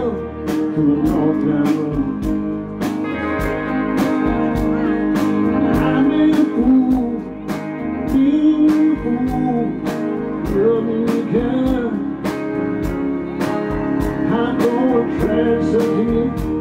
to the North Town Road. I made a fool, being a fool, loving you can. I'm going to try something